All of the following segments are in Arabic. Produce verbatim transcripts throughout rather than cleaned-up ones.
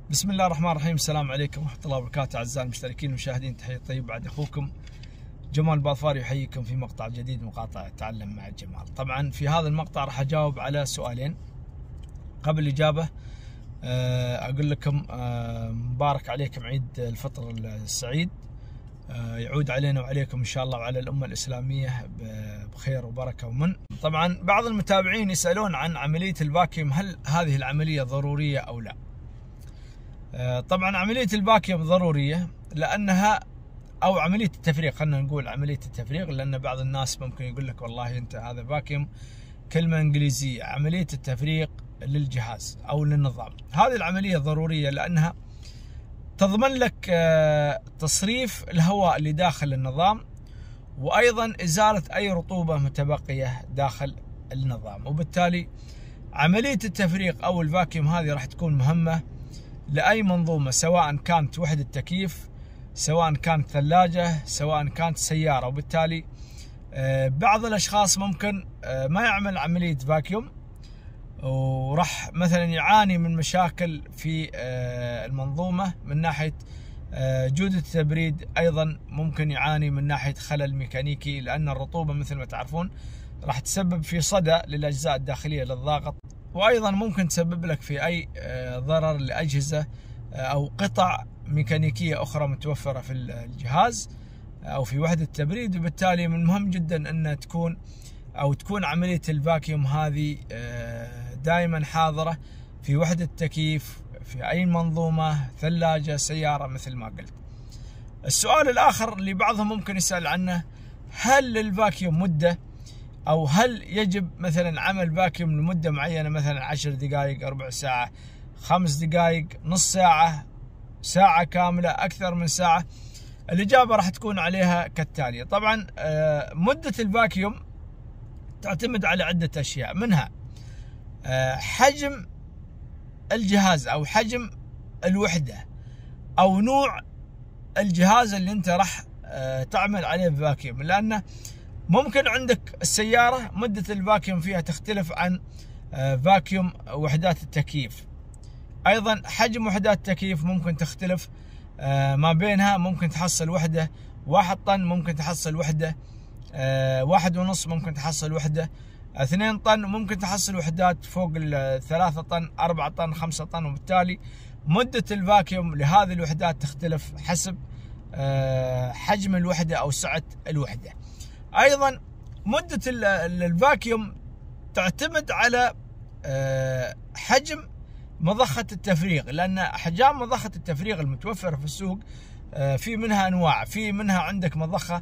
بسم الله الرحمن الرحيم. السلام عليكم ورحمة الله وبركاته. أعزائي المشتركين والمشاهدين، تحية طيبة بعد أخوكم جمال باظفاري يحييكم في مقطع جديد، مقاطعة تعلم مع الجمال. طبعا في هذا المقطع راح أجاوب على سؤالين. قبل الإجابة أقول لكم مبارك عليكم عيد الفطر السعيد، يعود علينا وعليكم إن شاء الله وعلى الأمة الإسلامية بخير وبركة ومن. طبعا بعض المتابعين يسألون عن عملية الفاكيوم، هل هذه العملية ضرورية أو لا؟ طبعا عملية الفاكيوم ضرورية لأنها، أو عملية التفريغ، خلينا نقول عملية التفريغ، لأن بعض الناس ممكن يقول لك والله أنت هذا فاكيوم كلمة إنجليزية. عملية التفريغ للجهاز أو للنظام، هذه العملية ضرورية لأنها تضمن لك تصريف الهواء اللي داخل النظام، وأيضا إزالة أي رطوبة متبقية داخل النظام. وبالتالي عملية التفريغ أو الفاكيوم هذه راح تكون مهمة لأي منظومة، سواء كانت وحدة تكييف، سواء كانت ثلاجة، سواء كانت سيارة. وبالتالي بعض الأشخاص ممكن ما يعمل عملية فاكيوم وراح مثلا يعاني من مشاكل في المنظومة من ناحية جودة التبريد، أيضا ممكن يعاني من ناحية خلل ميكانيكي، لأن الرطوبة مثل ما تعرفون راح تسبب في صدى للأجزاء الداخلية للضاغط، وأيضا ممكن تسبب لك في أي ضرر لأجهزة أو قطع ميكانيكية أخرى متوفرة في الجهاز أو في وحدة التبريد. وبالتالي من المهم جدا أن تكون أو تكون عملية الفاكيوم هذه دائما حاضرة في وحدة التكييف، في أي منظومة، ثلاجة، سيارة، مثل ما قلت. السؤال الآخر اللي بعضهم ممكن يسأل عنه، هل للفاكيوم مدة، أو هل يجب مثلا عمل فاكيوم لمدة معينة، مثلا عشر دقائق، ربع ساعة، خمس دقائق، نص ساعة، ساعة كاملة، أكثر من ساعة؟ الإجابة راح تكون عليها كالتالي. طبعا مدة الفاكيوم تعتمد على عدة أشياء، منها حجم الجهاز أو حجم الوحدة أو نوع الجهاز اللي أنت راح تعمل عليه فاكيوم، لأن ممكن عندك السيارة مدة الفاكيوم فيها تختلف عن فاكيوم وحدات التكييف. أيضا حجم وحدات التكييف ممكن تختلف ما بينها، ممكن تحصل وحدة واحد طن، ممكن تحصل وحدة واحد ونص، ممكن تحصل وحدة اثنين طن، ممكن تحصل وحدات فوق الثلاثة طن، أربعة طن، خمسة طن. وبالتالي مدة الفاكيوم لهذه الوحدات تختلف حسب حجم الوحدة أو سعة الوحدة. أيضا مدة الفاكيوم تعتمد على حجم مضخة التفريغ، لأن أحجام مضخة التفريغ المتوفرة في السوق في منها أنواع. في منها عندك مضخة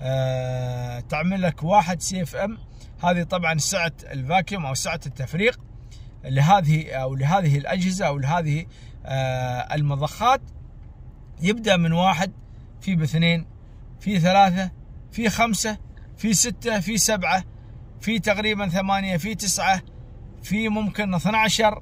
تعمل لك واحد سي اف ام، هذه طبعا سعة الفاكيوم أو سعة التفريغ لهذه أو لهذه الأجهزة أو لهذه المضخات، يبدأ من واحد، في باثنين، في ثلاثة، في خمسة، في ستة، في سبعة، في تقريبا ثمانية، في تسعة، في ممكن اثنا عشر.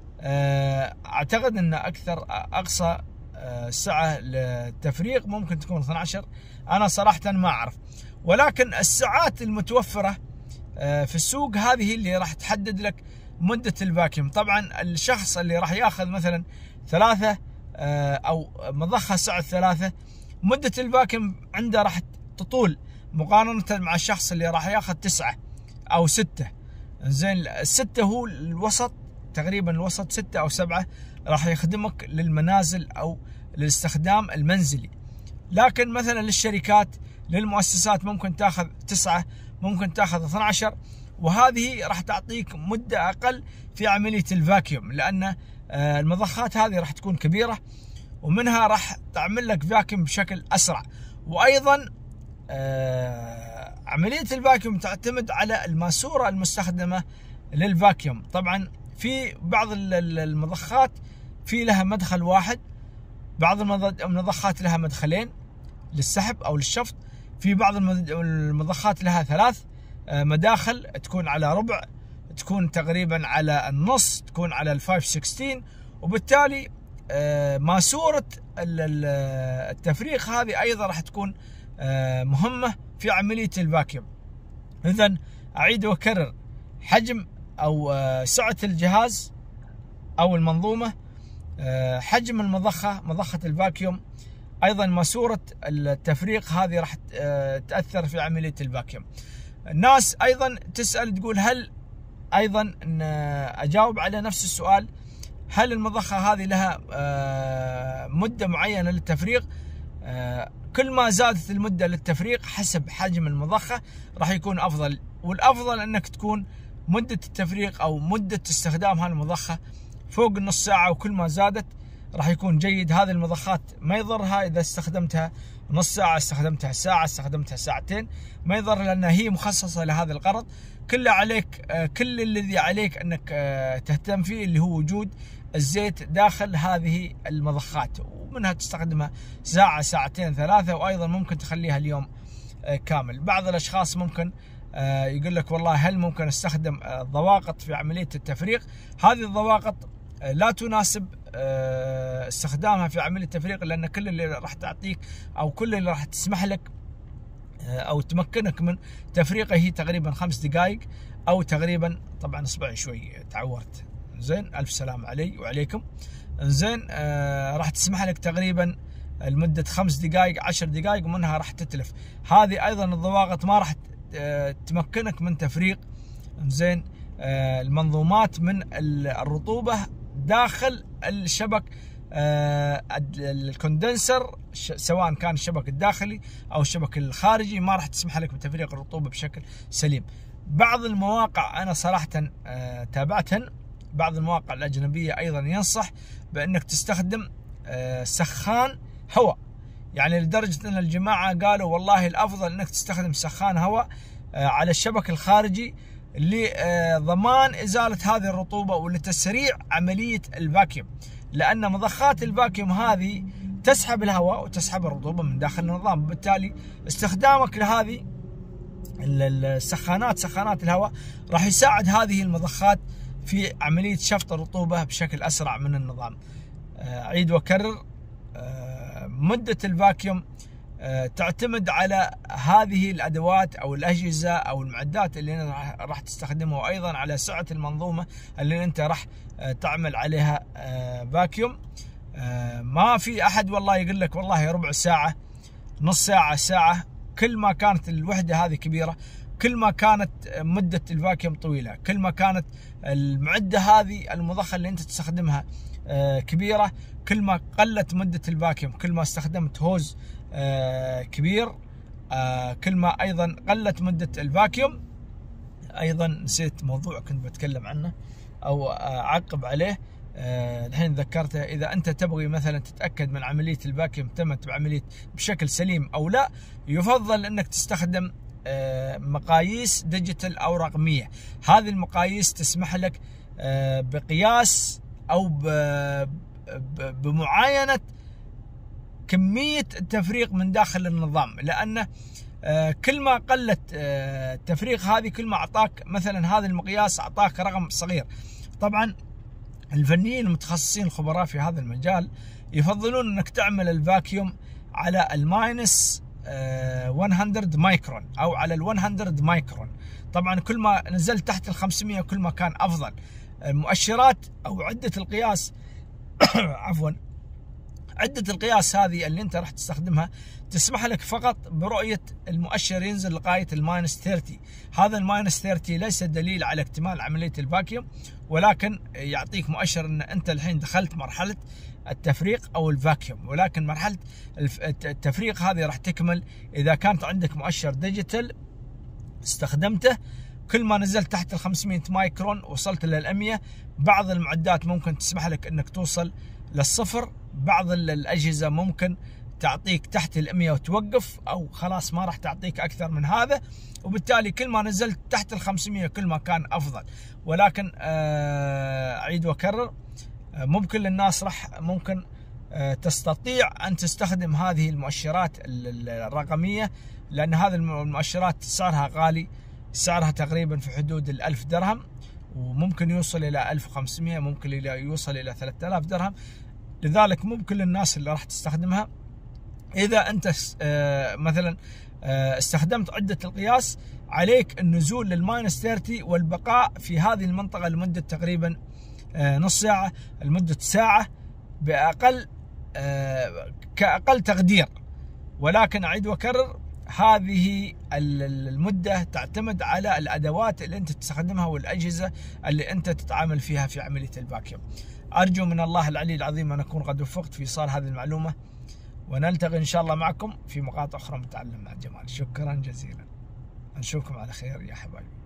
أعتقد أن أكثر أقصى سعة للتفريغ ممكن تكون اثنا عشر، أنا صراحة ما أعرف. ولكن الساعات المتوفرة في السوق هذه اللي راح تحدد لك مدة الفاكيوم. طبعا الشخص اللي راح ياخذ مثلا ثلاثة أو مضخة سعة ثلاثة، مدة الفاكيوم عنده راح تطول مقارنة مع الشخص اللي راح ياخذ تسعة أو ستة. زين، الستة هو الوسط، تقريبا الوسط ستة أو سبعة راح يخدمك للمنازل أو للاستخدام المنزلي. لكن مثلا للشركات، للمؤسسات، ممكن تاخذ تسعة، ممكن تاخذ اثنا عشر، وهذه راح تعطيك مدة أقل في عملية الفاكيوم، لأن المضخات هذه راح تكون كبيرة، ومنها راح تعمل لك فاكيوم بشكل أسرع. وأيضا عملية الفاكيوم تعتمد على الماسورة المستخدمة للفاكيوم. طبعا في بعض المضخات في لها مدخل واحد، بعض المضخات لها مدخلين للسحب أو للشفط، في بعض المضخات لها ثلاث مداخل، تكون على ربع، تكون تقريبا على النص، تكون على الفايف سكستين. وبالتالي ماسورة التفريغ هذه أيضا راح تكون مهمة في عملية الفاكيوم. إذن أعيد وأكرر، حجم أو سعة الجهاز أو المنظومة، حجم المضخة، مضخة الفاكيوم، أيضا ماسورة التفريغ، هذه راح تأثر في عملية الفاكيوم. الناس أيضا تسأل تقول هل أيضا إن أجاوب على نفس السؤال، هل المضخة هذه لها مدة معينة للتفريغ؟ كل ما زادت المدة للتفريغ حسب حجم المضخة راح يكون أفضل، والأفضل أنك تكون مدة التفريغ أو مدة استخدام هالمضخة فوق النص ساعة، وكل ما زادت راح يكون جيد. هذه المضخات ما يضرها إذا استخدمتها نص ساعة، استخدمتها ساعة، استخدمتها ساعتين، ما يضر، لأنها هي مخصصة لهذا الغرض. كل عليك كل الذي عليك أنك تهتم فيه اللي هو وجود الزيت داخل هذه المضخات، ومنها تستخدمها ساعة، ساعتين، ثلاثة، وأيضا ممكن تخليها اليوم كامل. بعض الأشخاص ممكن يقول لك والله هل ممكن استخدم ضواغط في عملية التفريغ؟ هذه الضواغط لا تناسب استخدامها في عملية التفريغ، لأن كل اللي راح تعطيك أو كل اللي راح تسمح لك أو تمكنك من تفريغه هي تقريبا خمس دقائق أو تقريبا، طبعا اصبعي شوي تعورت، زين، ألف سلام علي وعليكم. زين، آه راح تسمح لك تقريبا لمدة خمس دقائق، عشر دقائق، ومنها راح تتلف. هذه أيضا الضواغط ما راح تمكنك من تفريغ زين آه المنظومات من الرطوبة داخل الشبك آه الكوندنسر، سواء كان الشبك الداخلي أو الشبك الخارجي، ما راح تسمح لك بتفريغ الرطوبة بشكل سليم. بعض المواقع أنا صراحة آه تابعتهن، بعض المواقع الأجنبية أيضا ينصح بأنك تستخدم آه سخان هواء، يعني لدرجة أن الجماعة قالوا والله الأفضل أنك تستخدم سخان هواء آه على الشبك الخارجي لضمان إزالة هذه الرطوبة ولتسريع عملية الفاكيوم، لأن مضخات الفاكيوم هذه تسحب الهواء وتسحب الرطوبة من داخل النظام. بالتالي استخدامك لهذه السخانات، سخانات الهواء، راح يساعد هذه المضخات في عملية شفط الرطوبة بشكل أسرع من النظام. أعيد وأكرر، مدة الفاكيوم تعتمد على هذه الأدوات أو الأجهزة أو المعدات اللي راح تستخدمها، وأيضا على سعة المنظومة اللي أنت راح تعمل عليها فاكيوم. ما في أحد والله يقول لك والله ربع ساعة، نص ساعة، ساعة. كل ما كانت الوحدة هذه كبيرة، كل ما كانت مدة الفاكيوم طويلة، كل ما كانت المعدة هذه المضخة اللي أنت تستخدمها كبيرة، كل ما قلت مدة الفاكيوم، كل ما استخدمت هوز كبير، كل ما أيضا قلت مدة الفاكيوم. أيضا نسيت موضوع كنت بتكلم عنه أو أعقب عليه، الحين ذكرته. إذا أنت تبغي مثلا تتأكد من عملية الفاكيوم تمت بعملية بشكل سليم أو لا، يفضل أنك تستخدم مقاييس ديجيتال أو رقمية. هذه المقاييس تسمح لك بقياس أو بمعاينة كمية التفريغ من داخل النظام، لأن كل ما قلت التفريغ هذه كل ما أعطاك مثلا هذا المقياس أعطاك رقم صغير. طبعا الفنيين المتخصصين الخبراء في هذا المجال يفضلون أنك تعمل الفاكيوم على الماينس مئة مايكرون أو على المئة مايكرون. طبعا كل ما نزلت تحت ال خمسمئة كل ما كان أفضل. المؤشرات أو عدة القياس عفوا عدة القياس هذه اللي أنت راح تستخدمها تسمح لك فقط برؤية المؤشر ينزل لغاية الماينس ثلاثين. هذا الماينس ثلاثين ليس دليل على اكتمال عملية الفاكيوم، ولكن يعطيك مؤشر أن أنت الحين دخلت مرحلة التفريغ أو الفاكيوم، ولكن مرحلة التفريغ هذه راح تكمل إذا كانت عندك مؤشر ديجيتال استخدمته. كل ما نزلت تحت ال خمسمئة مايكرون وصلت لل مئة. بعض المعدات ممكن تسمح لك أنك توصل للصفر، بعض الأجهزة ممكن تعطيك تحت ال مئة وتوقف، أو خلاص ما راح تعطيك أكثر من هذا. وبالتالي كل ما نزلت تحت ال خمسمئة كل ما كان أفضل. ولكن أعيد وأكرر، ممكن للناس راح ممكن تستطيع أن تستخدم هذه المؤشرات الرقمية، لأن هذه المؤشرات سعرها غالي، سعرها تقريبا في حدود الألف درهم، وممكن يوصل إلى ألف وخمسمئة، ممكن يوصل إلى ثلاثة آلاف درهم. لذلك ممكن للناس اللي راح تستخدمها، إذا أنت مثلا استخدمت عدة القياس، عليك النزول للماينس ثلاثين والبقاء في هذه المنطقة لمدة تقريبا نص ساعة لمدة ساعة. باقل كاقل تقدير. ولكن اعيد واكرر، هذه المدة تعتمد على الادوات اللي انت تستخدمها والاجهزة اللي انت تتعامل فيها في عملية الفاكيوم. ارجو من الله العلي العظيم ان اكون قد وفقت في ايصال هذه المعلومة، ونلتقي ان شاء الله معكم في مقاطع اخرى من تعلم مع الجمال. شكرا جزيلا، نشوفكم على خير يا حبايبي.